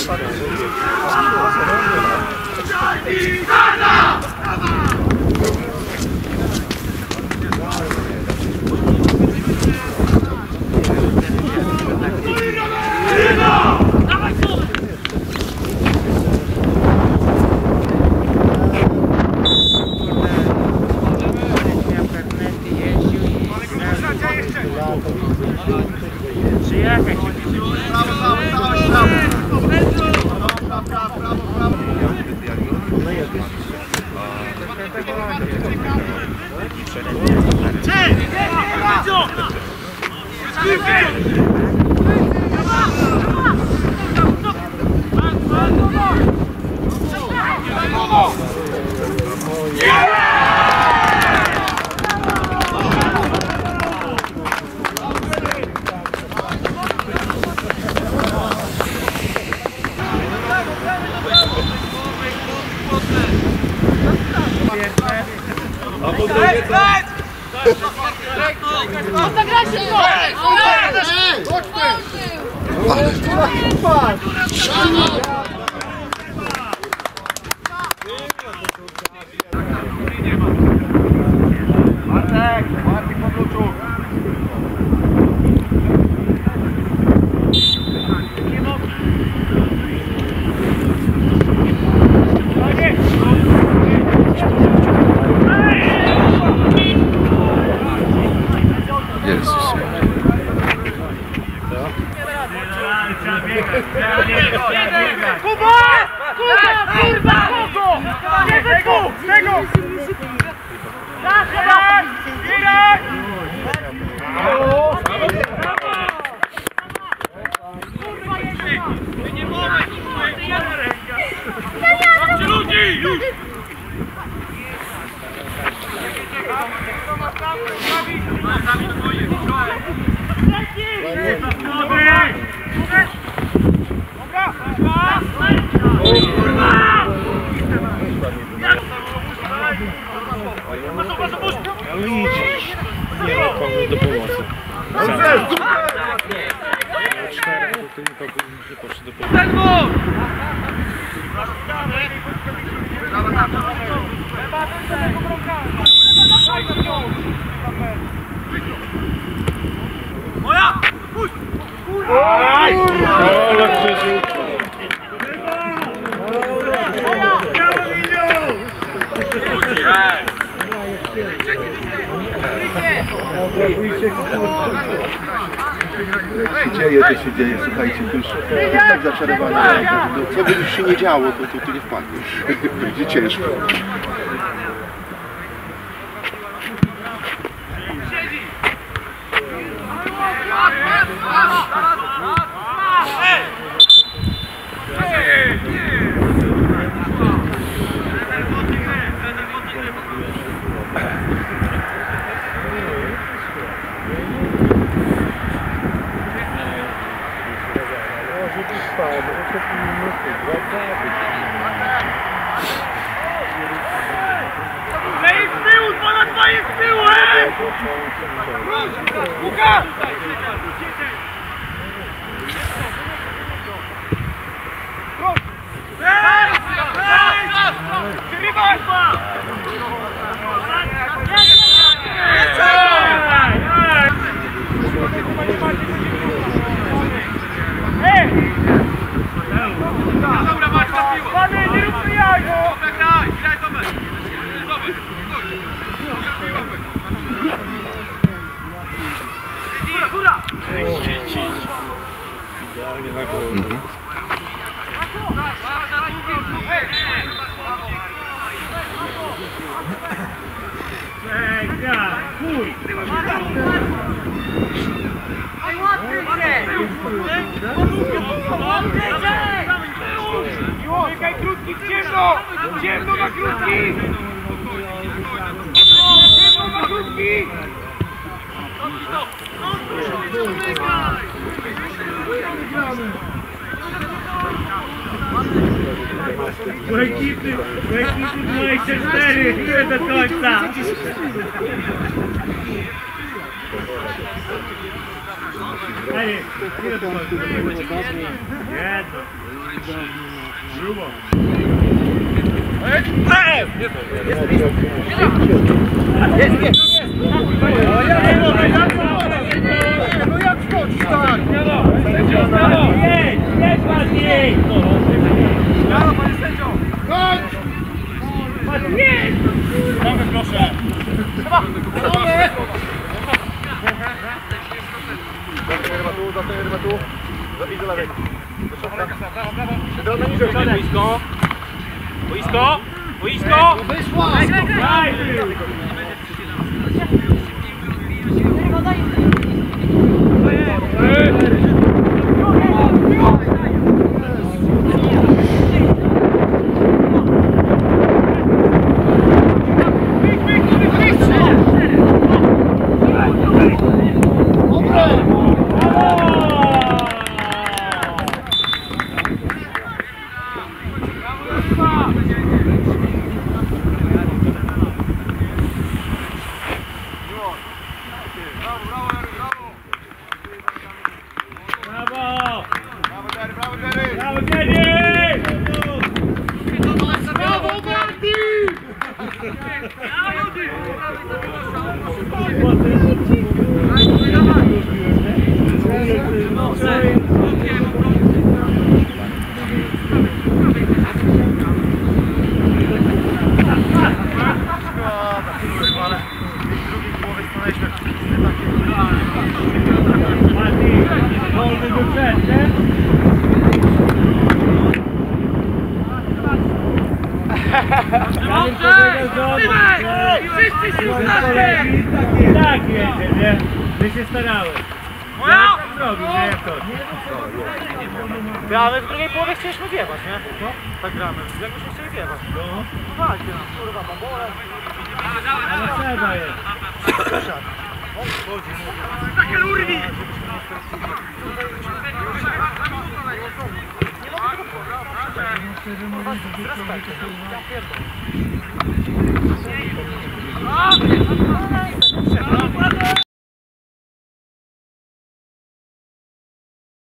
To się dzieje, słuchajcie, to już tak zaczarowane. Co by już się nie działo, to tu nie wpadnie. Będzie ciężko. Ciemno na krótki! Ciemno na krótki! Błękitny 24, nie do końca! Ej, ile to kończy? Jedno. Grubo. No jak wchodzisz, tak? Jedź ładniej! Brawo, panie sędzio! Chodź! Jedź! Mamy, proszę! Za ten rybatu. Idź do lewej. Boisko! Boisko! Boisko! Wyszła! Daj! Brawo! Brawo, Jerry! Brawo, Jerry! Brawo, Jenny! Brawo, Marty! Wolny do przed, nie? Wszyscy się Tak jedzie, nie? My się starałem. Ja tak zrobił, nie jak to. Ale w drugiej połowie chcieliśmy wjebać, nie? Tak gramy. Jakbyśmy chcieli wjebać. No. Walcie nam, kurwa, babole. Ale trzeba jest. Takie lurwi! Nie mogę tego